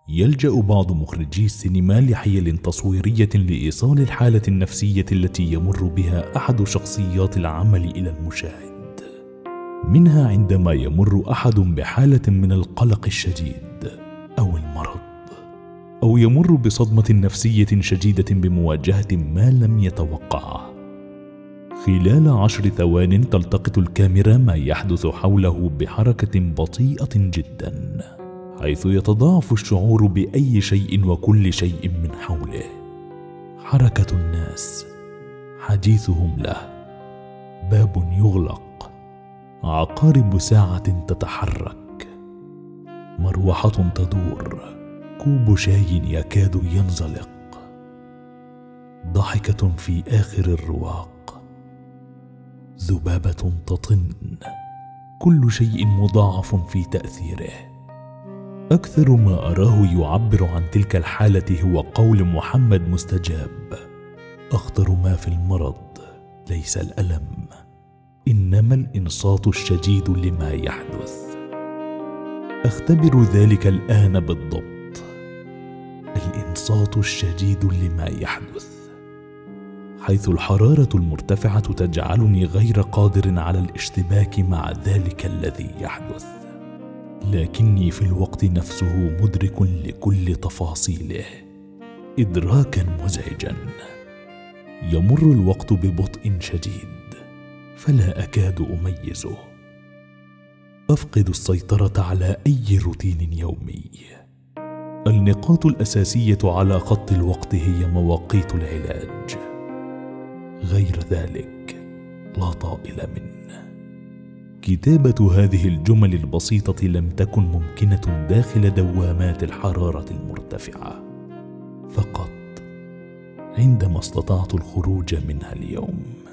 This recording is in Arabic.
يلجأ بعض مخرجي السينما لحيل تصويرية لإيصال الحالة النفسية التي يمر بها أحد شخصيات العمل إلى المشاهد، منها عندما يمر أحد بحالة من القلق الشديد أو المرض، أو يمر بصدمة نفسية شديدة بمواجهة ما لم يتوقعه. خلال 10 ثوان تلتقط الكاميرا ما يحدث حوله بحركة بطيئة جدا، حيث يتضاعف الشعور بأي شيء وكل شيء من حوله: حركة الناس، حديثهم له، باب يغلق، عقارب ساعة تتحرك، مروحة تدور، كوب شاي يكاد ينزلق، ضحكة في آخر الرواق، ذبابة تطن، كل شيء مضاعف في تأثيره. أكثر ما أراه يعبر عن تلك الحالة هو قول محمد مستجاب: أخطر ما في المرض ليس الألم، إنما الإنصات الشديد لما يحدث. أختبر ذلك الآن بالضبط، الإنصات الشديد لما يحدث، حيث الحرارة المرتفعة تجعلني غير قادر على الاشتباك مع ذلك الذي يحدث، لكني في الوقت نفسه مدرك لكل تفاصيله إدراكا مزعجا. يمر الوقت ببطء شديد فلا أكاد أميزه، أفقد السيطرة على أي روتين يومي. النقاط الأساسية على خط الوقت هي مواقيت العلاج، غير ذلك لا طائل منه. كتابة هذه الجمل البسيطة لم تكن ممكنة داخل دوامات الحرارة المرتفعة، فقط عندما استطعت الخروج منها اليوم.